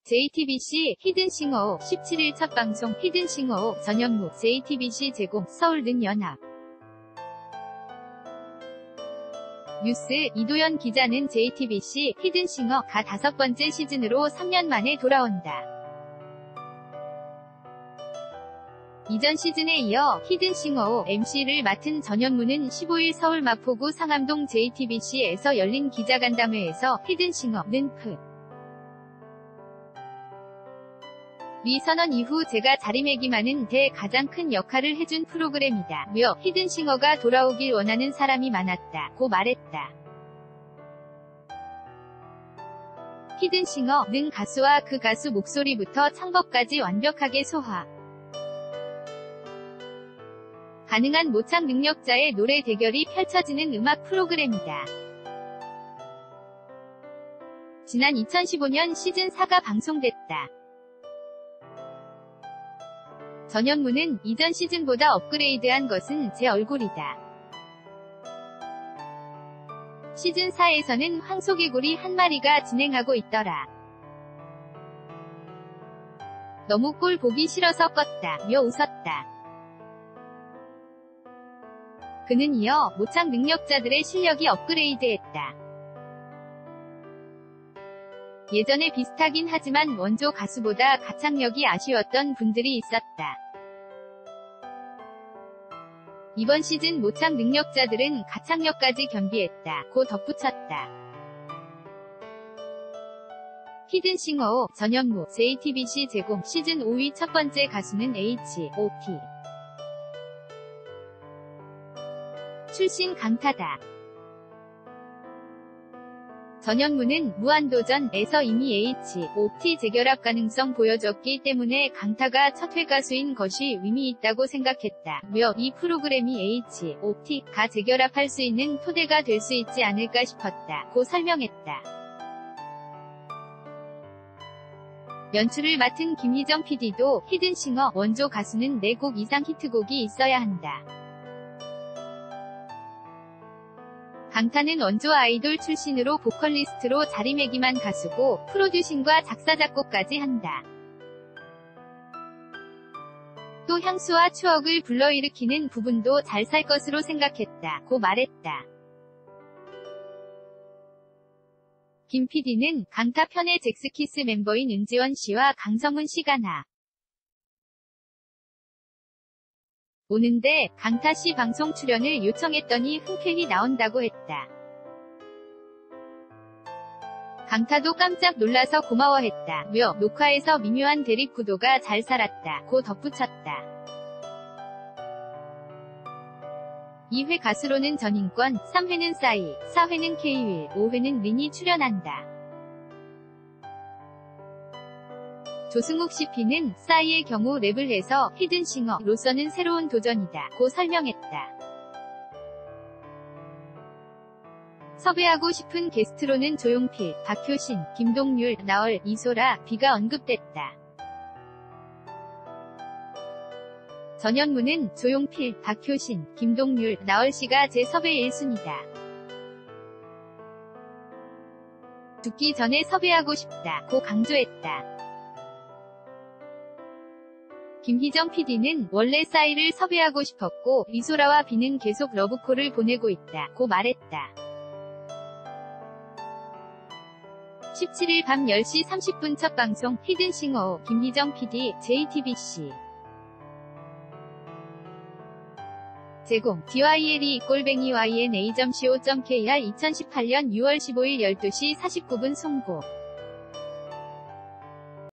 JTBC 히든싱어호 17일 첫 방송 히든싱어호 전현무 JTBC 제공 서울는 연합 뉴스 이도현 기자는 JTBC 히든싱어 가 5번째 시즌으로 3년 만에 돌아온다. 이전 시즌에 이어 히든싱어호 MC를 맡은 전현무는 15일 서울 마포구 상암동 JTBC에서 열린 기자간담회에서 히든싱어는 리 선언 이후 제가 자리매김하는 데 가장 큰 역할을 해준 프로그램이다. 며 히든싱어가 돌아오길 원하는 사람이 많았다. 고 말했다. 히든싱어는 가수와 그 가수 목소리부터 창법까지 완벽하게 소화 가능한 모창 능력자의 노래 대결이 펼쳐지는 음악 프로그램이다. 지난 2015년 시즌4가 방송됐다. 전현무는 이전 시즌보다 업그레이드한 것은 제 얼굴이다. 시즌4에서는 황소개구리 한 마리가 진행하고 있더라. 너무 꼴 보기 싫어서 껐다. 며 웃었다. 그는 이어 모창 능력자들의 실력이 업그레이드했다. 예전에 비슷하긴 하지만 원조 가수보다 가창력이 아쉬웠던 분들이 있었다. 이번 시즌 모창 능력자들은 가창력까지 겸비했다. 고 덧붙였다. 히든싱어호 전현무 JTBC 제공 시즌 5위 첫 번째 가수는 H.O.T. 출신 강타다. 전현무는 무한도전에서 이미 H.O.T. 재결합 가능성 보여줬기 때문에 강타가 첫 회 가수인 것이 의미 있다고 생각했다. 며 이 프로그램이 H.O.T.가 재결합할 수 있는 토대가 될 수 있지 않을까 싶었다. 고 설명했다. 연출을 맡은 김희정 PD도 히든싱어 원조 가수는 4곡 이상 히트곡이 있어야 한다. 강타는 원조 아이돌 출신으로 보컬리스트로 자리매김한 가수고 프로듀싱과 작사 작곡까지 한다. 또 향수와 추억을 불러일으키는 부분도 잘 살 것으로 생각했다. 고 말했다. 김 PD는 강타 편의 잭스키스 멤버인 은지원 씨와 강성훈 씨가 오는데 강타 씨 방송 출연을 요청했더니 흔쾌히 나온다고 했다. 강타도 깜짝 놀라서 고마워했다. 며 녹화에서 미묘한 대립 구도가 잘 살았다. 고 덧붙였다. 2회 가수로는 전인권, 3회는 싸이, 4회는 K-윌, 5회는 린이 출연한다. 조승욱 CP는 싸이의 경우 랩을 해서 히든싱어로서는 새로운 도전이다. 고 설명했다. 섭외하고 싶은 게스트로는 조용필, 박효신, 김동률, 나얼, 이소라, 비가 언급됐다. 전현무는 조용필, 박효신, 김동률, 나얼 씨가 제 섭외 1순위다. 죽기 전에 섭외하고 싶다. 고 강조했다. 김희정 PD는 원래 싸이를 섭외하고 싶었고 이소라와 비는 계속 러브콜을 보내고 있다. 고 말했다. 17일 밤 10시 30분 첫 방송 히든싱어호 김희정 PD JTBC 제공 dyle@yna.co.kr 2018년 6월 15일 12시 49분 송고